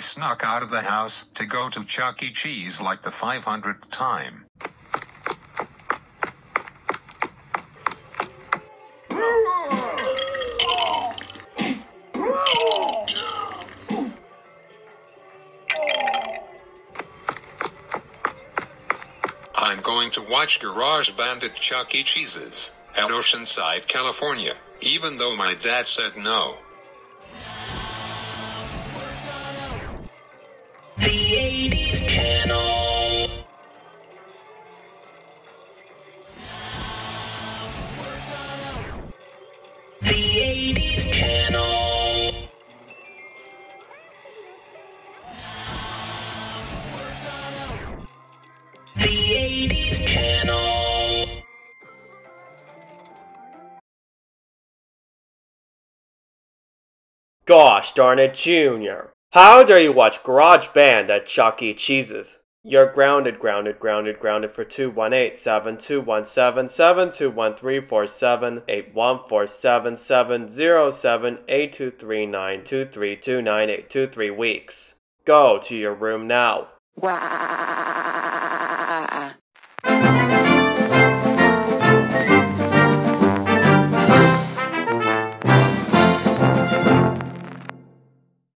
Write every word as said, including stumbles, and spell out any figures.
snuck out of the house to go to Chuck E. Cheese like the five hundredth time. I'm going to watch Grojband at Chuck E. Cheese's at Oceanside, California, even though my dad said no. The eighties channel. The eighties channel. The eighties channel. Gosh darn it, Junior. How dare you watch Grojband at Chuck E. Cheese's? You're grounded, grounded, grounded, grounded for two one eight, seven two one seven, seven two one three, four seven eight one, four seven seven zero seven, eight two three nine, two three two nine, eight two three weeks. Go to your room now. Wow.